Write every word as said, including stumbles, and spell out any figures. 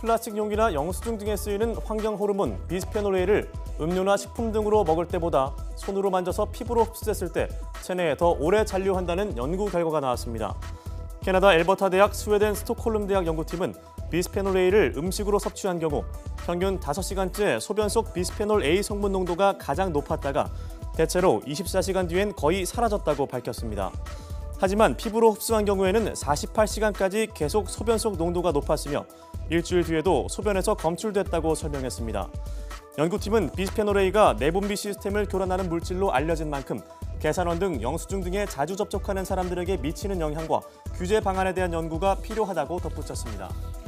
플라스틱 용기나 영수증 등에 쓰이는 환경 호르몬 비스페놀 A를 음료나 식품 등으로 먹을 때보다 손으로 만져서 피부로 흡수됐을 때 체내에 더 오래 잔류한다는 연구 결과가 나왔습니다. 캐나다 엘버타 대학, 스웨덴 스톡홀름 대학 연구팀은 비스페놀 A를 음식으로 섭취한 경우 평균 다섯 시간째 소변 속 비스페놀 A 성분 농도가 가장 높았다가 대체로 이십사 시간 뒤엔 거의 사라졌다고 밝혔습니다. 하지만 피부로 흡수한 경우에는 사십팔 시간까지 계속 소변 속 농도가 높았으며 일주일 뒤에도 소변에서 검출됐다고 설명했습니다. 연구팀은 비스페놀 A가 내분비 시스템을 교란하는 물질로 알려진 만큼 계산원 등 영수증 등에 자주 접촉하는 사람들에게 미치는 영향과 규제 방안에 대한 연구가 필요하다고 덧붙였습니다.